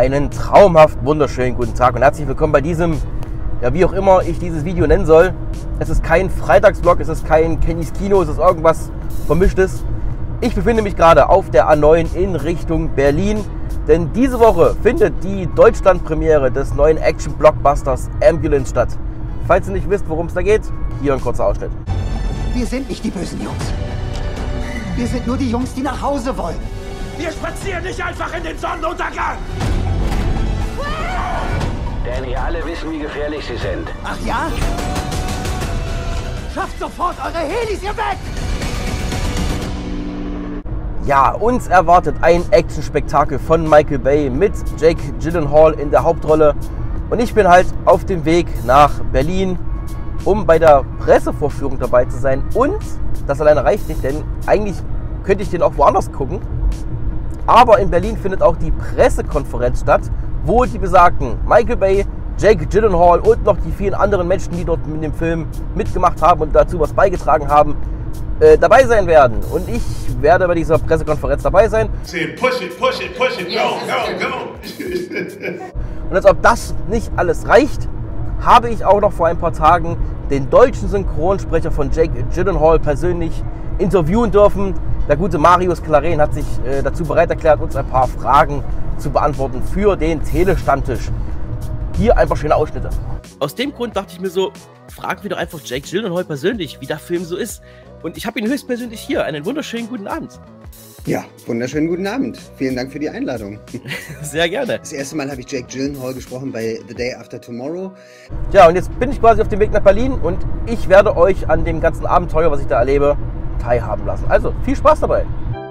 Einen traumhaft wunderschönen guten Tag und herzlich willkommen bei diesem, ja wie auch immer ich dieses Video nennen soll. Es ist kein Freitagsvlog, es ist kein Kennys Kino, es ist irgendwas Vermischtes. Ich befinde mich gerade auf der A9 in Richtung Berlin, denn diese Woche findet die Deutschlandpremiere des neuen Action-Blockbusters Ambulance statt. Falls ihr nicht wisst, worum es da geht, hier ein kurzer Ausschnitt. Wir sind nicht die bösen Jungs. Wir sind nur die Jungs, die nach Hause wollen. Wir spazieren nicht einfach in den Sonnenuntergang! Danny, alle wissen, wie gefährlich sie sind. Ach ja? Schafft sofort eure Helis hier weg! Ja, uns erwartet ein Action-Spektakel von Michael Bay mit Jake Gyllenhaal in der Hauptrolle. Und ich bin halt auf dem Weg nach Berlin, um bei der Pressevorführung dabei zu sein. Und das alleine reicht nicht, denn eigentlich könnte ich den auch woanders gucken. Aber in Berlin findet auch die Pressekonferenz statt, wo die besagten Michael Bay, Jake Gyllenhaal und noch die vielen anderen Menschen, die dort mit dem Film mitgemacht haben und dazu was beigetragen haben, dabei sein werden. Und ich werde bei dieser Pressekonferenz dabei sein. Push it, go, go. Und als ob das nicht alles reicht, habe ich auch noch vor ein paar Tagen den deutschen Synchronsprecher von Jake Gyllenhaal persönlich interviewen dürfen. Der gute Marius Claren hat sich dazu bereit erklärt, uns ein paar Fragen zu beantworten für den Telestammtisch. Hier einfach schöne Ausschnitte. Aus dem Grund dachte ich mir so, fragen wir doch einfach Jake Gyllenhaal persönlich, wie der Film so ist. Und ich habe ihn höchstpersönlich hier. Einen wunderschönen guten Abend. Ja, wunderschönen guten Abend. Vielen Dank für die Einladung. Sehr gerne. Das erste Mal habe ich Jake Gyllenhaal gesprochen bei The Day After Tomorrow. Ja, und jetzt bin ich quasi auf dem Weg nach Berlin und ich werde euch an dem ganzen Abenteuer, was ich da erlebe, teilhaben lassen. Also, viel Spaß dabei.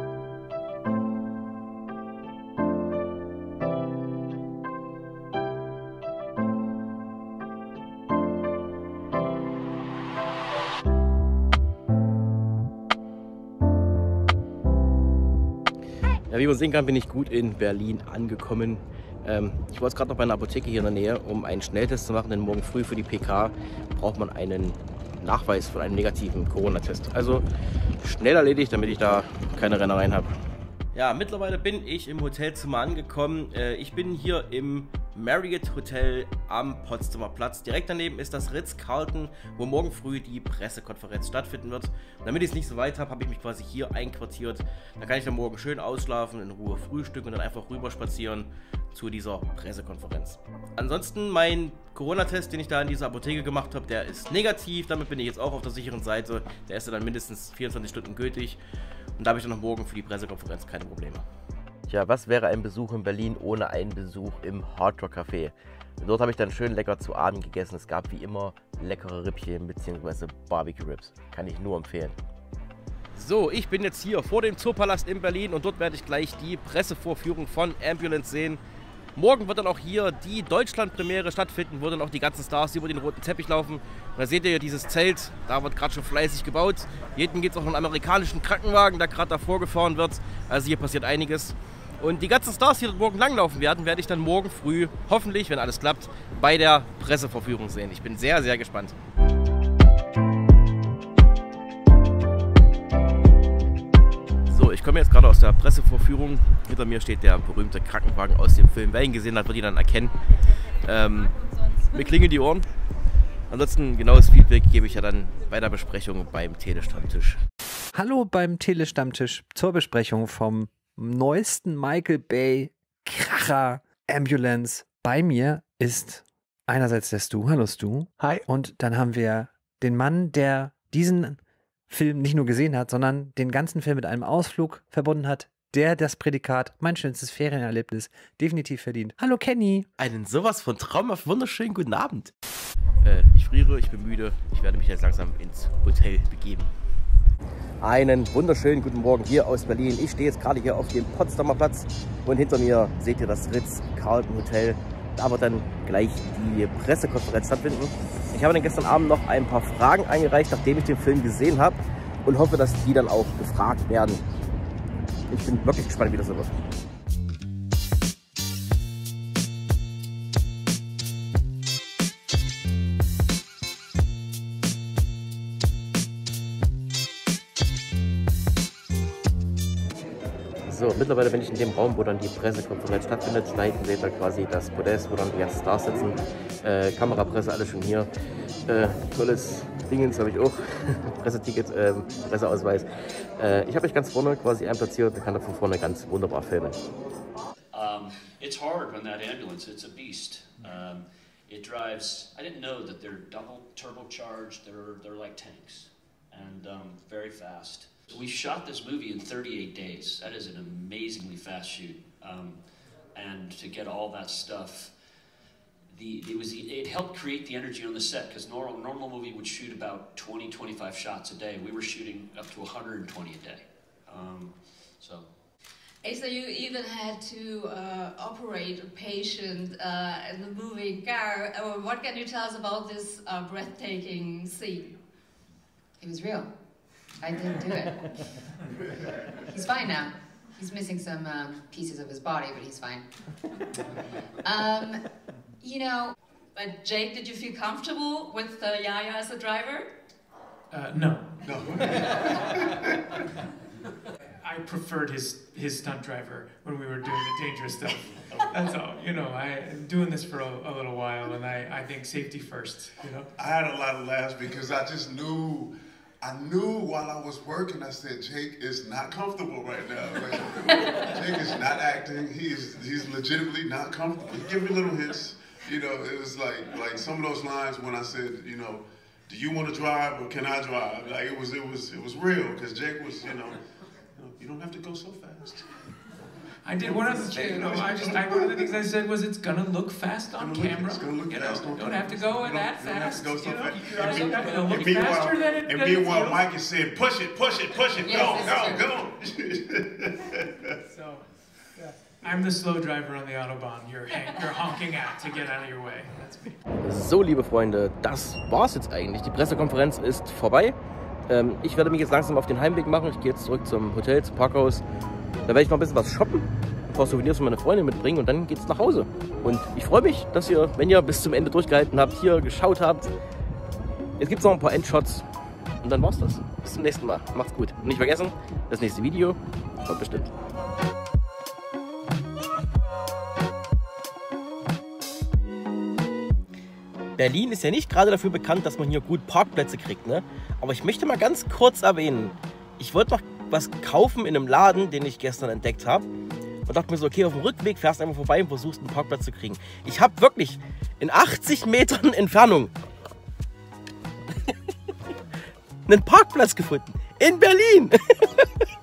Ja, wie man sehen kann, bin ich gut in Berlin angekommen. Ich war jetzt gerade noch bei einer Apotheke hier in der Nähe, um einen Schnelltest zu machen, denn morgen früh für die PK braucht man einen Nachweis von einem negativen Corona-Test. Also schnell erledigt, damit ich da keine Rennereien habe. Ja, mittlerweile bin ich im Hotelzimmer angekommen. Ich bin hier im Marriott Hotel am Potsdamer Platz. Direkt daneben ist das Ritz-Carlton, wo morgen früh die Pressekonferenz stattfinden wird. Und damit ich es nicht so weit habe, habe ich mich quasi hier einquartiert. Da kann ich dann morgen schön ausschlafen, in Ruhe frühstücken und dann einfach rüber spazieren zu dieser Pressekonferenz. Ansonsten mein Corona-Test, den ich da in dieser Apotheke gemacht habe, der ist negativ. Damit bin ich jetzt auch auf der sicheren Seite. Der ist ja dann mindestens 24 Stunden gültig. Und da habe ich dann noch morgen für die Pressekonferenz keine Probleme. Tja, was wäre ein Besuch in Berlin ohne einen Besuch im Hard Rock Café? Dort habe ich dann schön lecker zu Abend gegessen. Es gab wie immer leckere Rippchen bzw. Barbecue Ribs. Kann ich nur empfehlen. So, ich bin jetzt hier vor dem Zoopalast in Berlin und dort werde ich gleich die Pressevorführung von Ambulance sehen. Morgen wird dann auch hier die Deutschlandpremiere stattfinden, wo dann auch die ganzen Stars über den roten Teppich laufen. Und da seht ihr dieses Zelt, da wird gerade schon fleißig gebaut. Hier hinten geht es auch einen amerikanischen Krankenwagen, der gerade davor gefahren wird. Also hier passiert einiges. Und die ganzen Stars, die dort morgen langlaufen werden, werde ich dann morgen früh, hoffentlich, wenn alles klappt, bei der Pressevorführung sehen. Ich bin sehr, sehr gespannt. So, ich komme jetzt gerade aus der Pressevorführung. Hinter mir steht der berühmte Krankenwagen aus dem Film. Wer ihn gesehen hat, wird ihn dann erkennen. Mir klingeln die Ohren. Ansonsten genaues Feedback gebe ich ja dann bei der Besprechung beim Telestammtisch. Hallo beim Telestammtisch zur Besprechung vom neuesten Michael Bay Kracher Ambulance. Bei mir ist einerseits der Stu. Hallo Stu. Hi. Und dann haben wir den Mann, der diesen Film nicht nur gesehen hat, sondern den ganzen Film mit einem Ausflug verbunden hat, der das Prädikat mein schönstes Ferienerlebnis definitiv verdient. Hallo Kenny. Einen sowas von traumhaft wunderschönen guten Abend. Ich friere, ich bin müde. Ich werde mich jetzt langsam ins Hotel begeben. Einen wunderschönen guten Morgen hier aus Berlin. Ich stehe jetzt gerade hier auf dem Potsdamer Platz und hinter mir seht ihr das Ritz-Carlton Hotel. Da wird dann gleich die Pressekonferenz stattfinden. Ich habe dann gestern Abend noch ein paar Fragen eingereicht, nachdem ich den Film gesehen habe und hoffe, dass die dann auch gefragt werden. Ich bin wirklich gespannt, wie das so wird. So, So, mittlerweile bin ich in dem Raum, wo dann die Pressekonferenz stattfindet. Da hinten seht ihr quasi das Podest, wo dann die ganzen Stars sitzen. Kamerapresse, alles schon hier. Tolles Dingens habe ich auch. Presseticket, Presseausweis. Ich habe euch ganz vorne quasi einplatziert und kann da von vorne ganz wunderbar filmen. It's hard when that ambulance, it's a beast. It drives, I didn't know that they're double turbocharged, they're like tanks, and very fast. We shot this movie in 38 days. That is an amazingly fast shoot. And to get all that stuff, it helped create the energy on the set, because normal movie would shoot about 20-25 shots a day. We were shooting up to 120 a day. So you even had to operate a patient in the moving car. What can you tell us about this breathtaking scene? It was real. I didn't do it. He's fine now. He's missing some pieces of his body, but he's fine. You know... But Jake, did you feel comfortable with Yahya as a driver? No. I preferred his stunt driver when we were doing the dangerous stuff. That's all. You know, I'm doing this for a little while, and I think safety first, you know? I had a lot of laughs because I just knew... I knew while I was working, I said, Jake is not comfortable right now. Like, Jake is not acting. He's legitimately not comfortable. He gave me little hints. You know, it was like some of those lines when I said, you know, do you want to drive or can I drive? Like it was real because Jake was, you know, you don't have to go so fast. I did one of the things, you know, one of the things I said was it's gonna look fast on camera. It's gonna look fast on camera. Don't have to go that fast. Don't have to go so fast. It'll look faster than it. And meanwhile, Mike is saying, push it, Yes, go. So, yeah. I'm the slow driver on the Autobahn. You're honking at to get out of your way. That's me. So, liebe Freunde, das war's jetzt eigentlich. Die Pressekonferenz ist vorbei. Ich werde mich jetzt langsam auf den Heimweg machen. Ich gehe jetzt zurück zum Hotel, zum Parkhaus. Da werde ich noch ein bisschen was shoppen, ein paar Souvenirs für meine Freundin mitbringen und dann geht's nach Hause. Und ich freue mich, dass ihr, wenn ihr bis zum Ende durchgehalten habt, hier geschaut habt. Jetzt gibt es noch ein paar Endshots und dann war's das. Bis zum nächsten Mal. Macht's gut. Und nicht vergessen, das nächste Video kommt bestimmt. Berlin ist ja nicht gerade dafür bekannt, dass man hier gut Parkplätze kriegt, ne? Aber ich möchte mal ganz kurz erwähnen, ich wollte noch was kaufen in einem Laden, den ich gestern entdeckt habe. Und dachte mir so, okay, auf dem Rückweg fährst du einfach vorbei und versuchst einen Parkplatz zu kriegen. Ich habe wirklich in 80 Metern Entfernung einen Parkplatz gefunden. In Berlin.